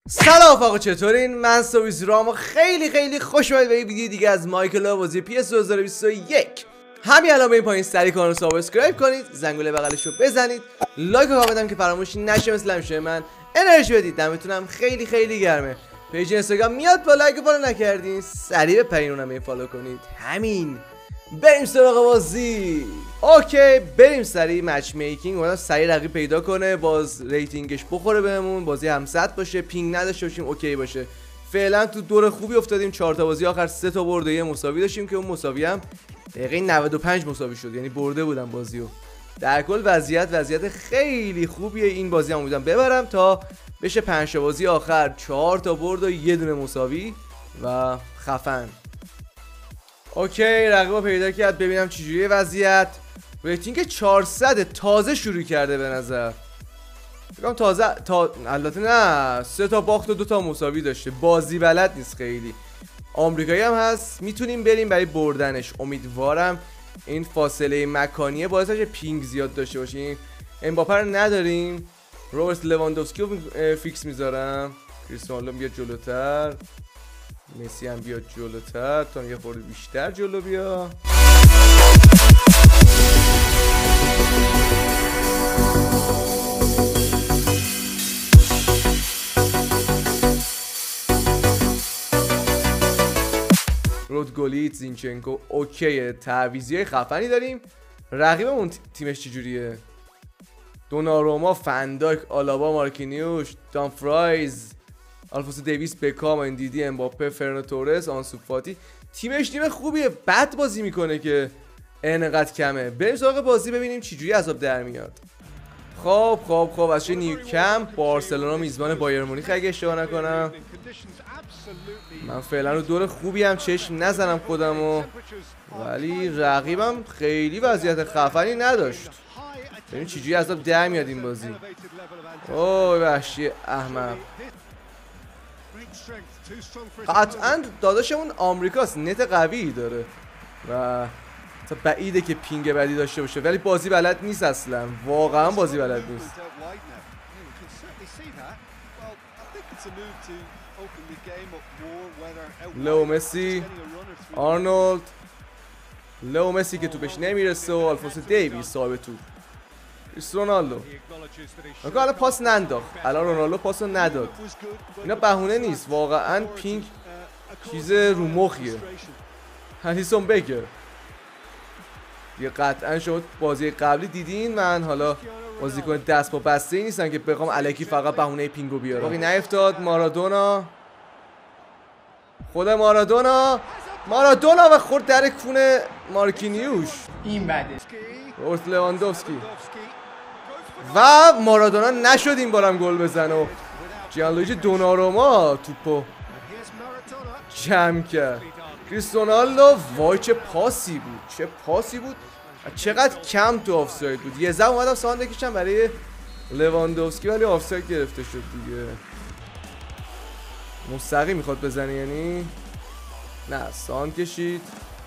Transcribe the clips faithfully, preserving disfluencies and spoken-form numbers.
سلام آقا، چطورین؟ من سویس رام و خیلی خیلی خوش اومدید به این ویدیو دیگه از مایکل بازی پی اس دو هزار و بیست و یک. همین الان به این پایین سری کانال رو سابسکرایب کنید، زنگوله بغلش رو بزنید، لایک و کامنت هم که فراموش نشه مثل همیشه من انرژی بدید. دمتونم خیلی خیلی گرمه. پیج اینستاگرام میاد با لایک و فالو نکردین سریع بپرین اونم این فالو کنید. همین بریم سراغ بازی. اوکی بریم سریع مچ میکینگ. اومدم سریع رقیب پیدا کنه، باز ریتینگش بخوره بهمون، بازی هم صد باشه، پینگ نداشته باشیم، اوکی باشه. فعلا تو دور خوبی افتادیم، چهار تا بازی آخر سه تا برد و یه مساوی داشتیم که اون مساوی هم دقیقه نود و پنج مساوی شد، یعنی برده بودم بازیو. در کل وضعیت وضعیت خیلی خوبیه. این بازی هم امیدوارم ببرم تا بشه پنج تا بازی آخر چهار تا برد و یه دونه مساوی و خفن. اوکی رقیبو پیدا کرد، ببینم چجوریه وضعیت. ریتینگ چهارصد تازه شروع کرده به نظر. بگم تازه تا البته نه، سه تا باخت و دو تا مساوی داشته، بازی بلد نیست خیلی. آمریکایی هم هست، میتونیم بریم برای بردنش. امیدوارم این فاصله مکانیه باعث بشه پینگ زیاد داشته باشیم. امباپه رو نداریم، روبرت لواندوفسکی رو فیکس میذارم. کریستیانو بیاد جلوتر، مسی هم بیاد جلوتر تا یه خورده بیشتر جلو بیا. رودگولیت، زینچنکو اوکیه. تعویضی های خفنی داریم. رقیبمون تیمش چجوریه؟ دوناروما، فنداک، آلابا، مارکینیوش، دامفرایز، آلفونسو دیویس، بکام، اندیدی، امباپه، فرناندو تورس، آنسو فاتی. تیمش تیم خوبیه، بد بازی میکنه که انقدر کمه. بریم سراغ بازی ببینیم چجوری عذاب در میاد. خب خب خب از چه نیوکم بارسلونا میزبان بایر مونیخ اگه اشتباه نکنم. من فعلا رو دور خوبی هم چشم نزنم خودمو، ولی رقیبم خیلی وضعیت خفنی نداشت. ببین چجوری عذاب در میاد این بازی. اوه وحشی احمق. قطعا داداشمون آمریکاست، نت قوی داره و تا بعیده که پینگ بدی داشته باشه، ولی بازی بلد نیست اصلا. واقعا بازی بلد نیست. لو مسی، آرنولد، لو مسی که توپش نمیرسه و آلفونسو دیویس صاحب توپ. رونالدو نگاه الان پاس ننداخت، الان رونالدو پاسو نداد. اینا بهونه نیست، واقعا پینگ چیز رو مخیه. هالیسون بگر یه قطعا شد بازی قبلی دیدین من حالا بازیکن دست با بسته ای نیستم که بخوام الکی فقط بهونه پینگو بیارم. باقی نیفتاد. مارادونا، خود مارادونا، مارادونا و خورد در کونه مارکینیوش. این بده. روبرت لواندوفسکی و مارادونا نشد این بارم گل بزنه و جیانلویجی دوناروما توپو جمع کرد. کریستیانو، وای چه پاسی بود، چه پاسی بود، چقدر کم تو آفساید بود. یه زم اومدم ساند کشم برای لواندوفسکی ولی آفساید گرفته شد دیگه. مستقیم میخواد بزنه یعنی نه، ساند کشید.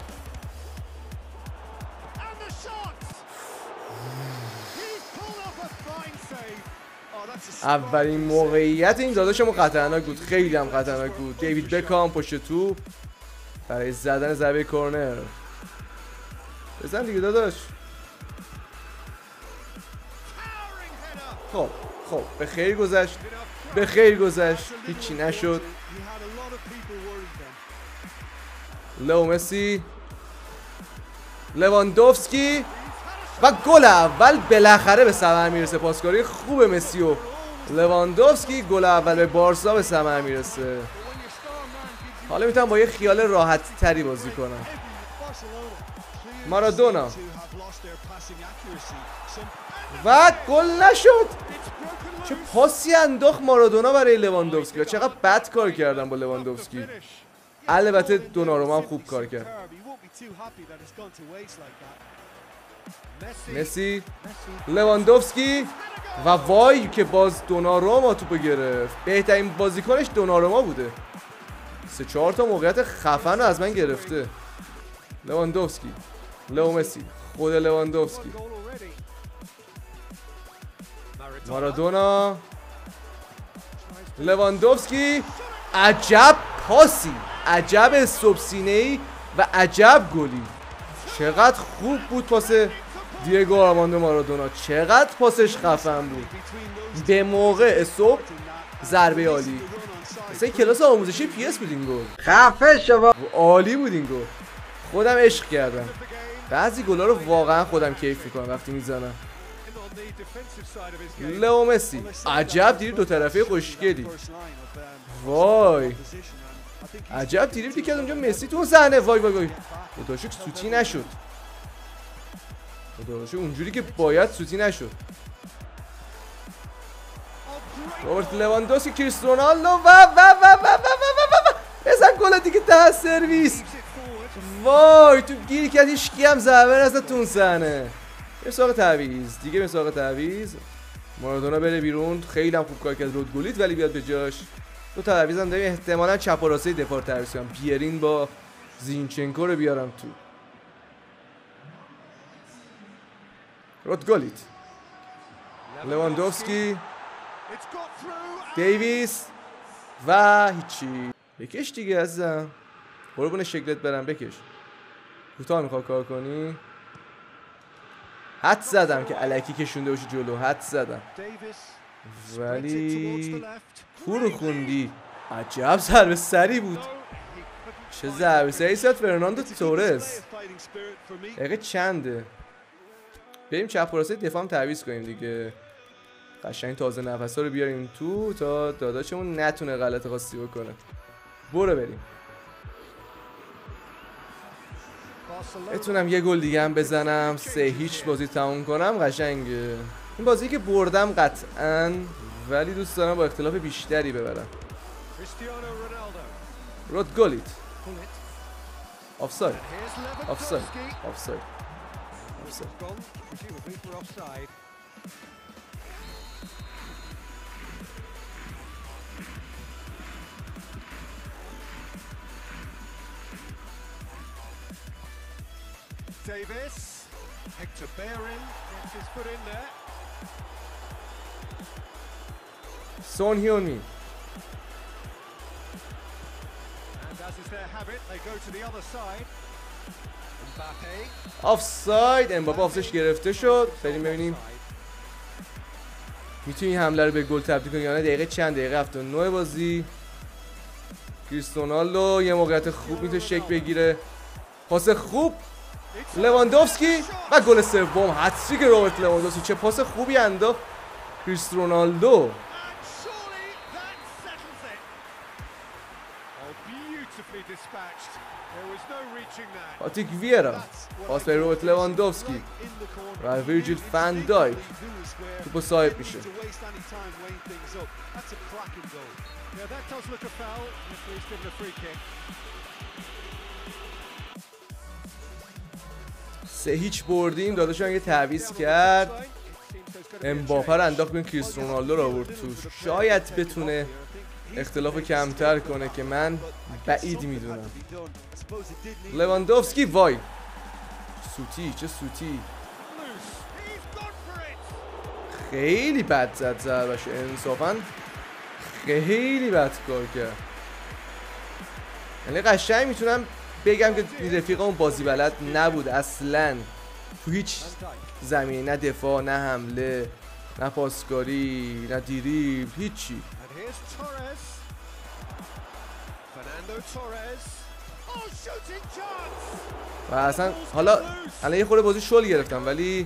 اولین موقعیت این داداشمون خطرناک بود، خیلی هم خطرناک بود. دیوید بکام پشت توپ برای زدن ضربه کورنر. بزن دیگه داداش. خب خب به خیر گذشت، به خیر گذشت، هیچی نشد. لو مسی، لواندوفسکی و گل اول بالاخره به ثمر میرسه. پاسکاری خوب مسی و لواندوفسکی، گل اول به بارسا به ثمر میرسه. حالا میتونم با یه خیال راحت تری بازی کنم. مارادونا و گل نشد. چه پاسی انداخت مارادونا برای لواندوفسکی. چقدر بد کار کردن با لواندوفسکی. البته دوناروما هم خوب کار کرد. مسی، لواندوفسکی و وای که باز دوناروما توپو گرفت. بهترین بازیکنش دوناروما بوده. سه چهار تا موقعیت خفن رو از من گرفته. لواندوفسکی، لو مسی، خود لواندوفسکی، مارادونا، لواندوفسکی عجب پاسی، عجب استوپسینه‌ای و عجب گلی. چقدر خوب بود پاس دیگو آرماندو مارادونا، چقدر پاسش خفن بود، به موقع استوپ، ضربه عالی. مثلا کلاس آموزشی پی اس بود این گل. خفه شو، عالی بود این گل، خودم عشق کردم. بعضی گلا رو واقعا خودم کیف میکنم وقتی میزنم. لئو مسی عجب دیر دو طرفه خوشگلی. وای عجب دریبلی کرد اونجا مسی تو صحنه. وای وای وای دوتاشو سوتی نشد، دوتاشو اونجوری که باید سوتی نشد. روبرت لواندوفسکی، کریستیانو رونالدو و و و و و و و بزن گل دیگه ته سرویس. وای تو گیری کرد، هیچ کی هم ضربه نزد تو اون صحنه. مساق تعویض دیگه، مساق تعویض. مارادونا بره بیرون، خیلی هم خوب کار کرد رود گلیت، ولی بیاد به جاش. دو تا تعویض هم داریم، احتمالاً چپ و راسته دفاع تعویض کنم، بیرین با زینچنکو رو بیارم تو. رود گلیت، لواندوفسکی، دیویس و هیچی. بکش دیگه عزیزم، قربون شکلت برم، بکش. کوتاه میخواد کار کنی. حد زدم که الکی کشونده باشی جلو، حد زدم ولی پور خوندی. عجب ضربه سری بود، چه ضربه سری زد فرناندو تورز. دقیقه چنده؟ بریم چپ راسته دفاع هم تعویض کنیم دیگه، قشنگ تازه نفسا رو بیاریم تو تا داداشمون نتونه غلط خاصی بکنه. برو بریم. بتونم یه گل دیگه هم بزنم، سه هیچ بازی تموم کنم، قشنگه. این بازی که بردم قطعاً، ولی دوست دارم با اختلاف بیشتری ببرم. رود گلیت، آفساید، آفساید، آفساید، آفساید. Davis, Hector Bellerin gets his foot in there. Son Heung-min. And as is their habit, they go to the other side. Mbappe. آفساید. امباپه آفسش گرفته شد. بریم ببینیم میتونی این حمله رو به گل تبدیل کنی یا نه. دقیقه چند؟ دقیقه هفتاد و نه بازی. کریستیانو رونالدو یه موقعیت خوب میتونه شک بگیره. پاس خوب لواندوفسکی و گل سوم. هتریک روبرت لواندوفسکی، چه پاس خوبی انداخت کریستیانو رونالدو. پاتریک ویرا، پاس به روبرت لواندوفسکی و ویرجیل فان دایک توپو صاحب میشه. سه هیچ بردیم. داداشم یه تعویض کرد، امباپه رو انداخت بین کریستیانو رونالدو رو آورد تو. شاید بتونه اختلاف کمتر کنه که من بعید میدونم. لواندوفسکی، وای سوتی، چه سوتی، خیلی بد زد ضربه‌ش، انصافا خیلی بد کار کرد. یعنی قشنگ میتونم بگم که رفیقمون بازی بلد نبود اصلا تو هیچ زمینه، نه دفاع، نه حمله، نه پاسکاری، نه دریبل، هیچی. و اصلا حالا الان یه خورده بازی شل گرفتم، ولی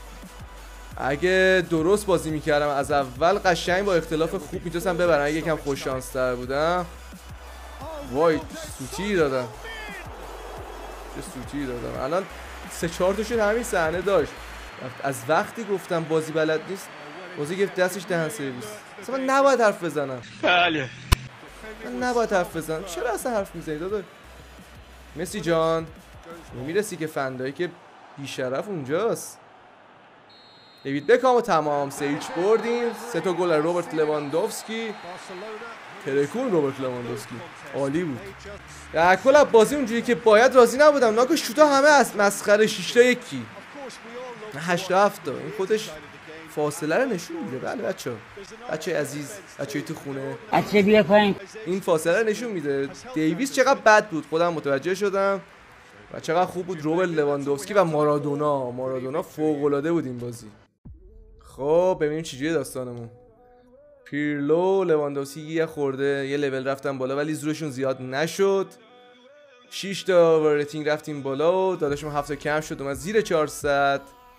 اگه درست بازی میکردم از اول قشنگ با اختلاف خوب میتونستم ببرم. اگه یکم خوش شانس تر بودم. وای سوتی دادم، چه سوتی دادم. الان سه چهار تاشون همین صحنه داشت. از وقتی گفتم بازی بلد نیست، بازی گرفت دستش دهن سرویس. اصلا من نباید حرف بزنم. بله من نباید حرف بزنم. چرا اصلا حرف میزنی داداش؟ مسی جان میرسی که فندایی که بیشرف اونجاست. دیوید بکام و تمام. سه هیچ بردیم. سه تا گل روبرت لواندوفسکی. ترکون روبرت لواندوفسکی عالی بود. در کل بازی اونجوری که باید راضی نبودم. ناگه شوتا همه از مسخره. شش تا یکی، هشت تا هفت تا. این خودش فاصله رو نشون میده. بله بچه‌ها، بچه عزیز، بچه تو خونه، بچه بیا پایین. این فاصله رو نشون میده. دیویس چقدر بد بود خودم متوجه شدم و چقدر خوب بود روبرت لواندوفسکی و مارادونا. مارادونا فوق‌العاده بود این بازی. خب ببینیم چجوریه داستانمون. پیرلو، لواندوفسکی یه خورده یه لول رفتن بالا ولی زورشون زیاد نشد. شش تا ریتینگ رفتیم بالا و داداشم هفت تا کم شد، اومد زیر چهارصد.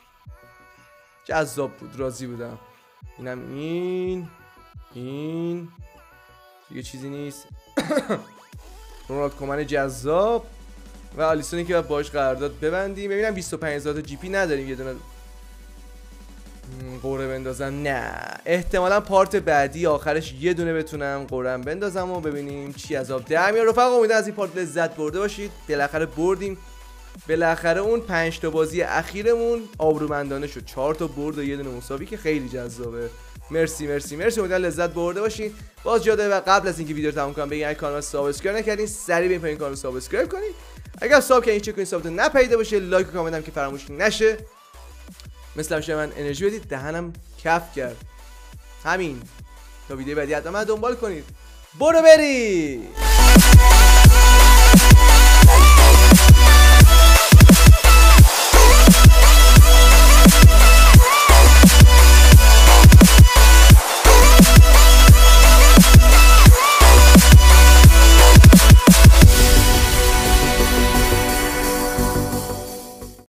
جذاب بود، راضی بودم. اینم این این دیگه چیزی نیست. رونالد کومن جذاب و آلیسونی که باهاش قرارداد ببندیم. ببینم بیست و پنج هزار تا جی پی نداریم یه دونه قوره بندازم. نه، احتمالا پارت بعدی آخرش یه دونه بتونم قورم بندازم و ببینیم چی عذاب در میاد. رفقا امیدوارم از این پارت لذت برده باشید. بالاخره بردیم. بالاخره اون پنج تا بازی اخیرمون آبرومندانه شد. چهار تا برد و یه دونه مساوی که خیلی جذابه. مرسی مرسی مرسی. امیدوارم لذت برده باشین. باز جاده و قبل از اینکه ویدیو رو تموم کنم بگم اگه کانال سابسکرایب نکردین سریع برید پایین کانال سابسکرایب کنید. اگر ساب کردین چک کنین سابتون نپیدا باشه. لایک و کامنت هم که فراموش نشه. مثل همیشه من انرژی بدید. دهنم کف کرد. همین تا ویدیو بعدی حتما دنبال کنید. برو برید.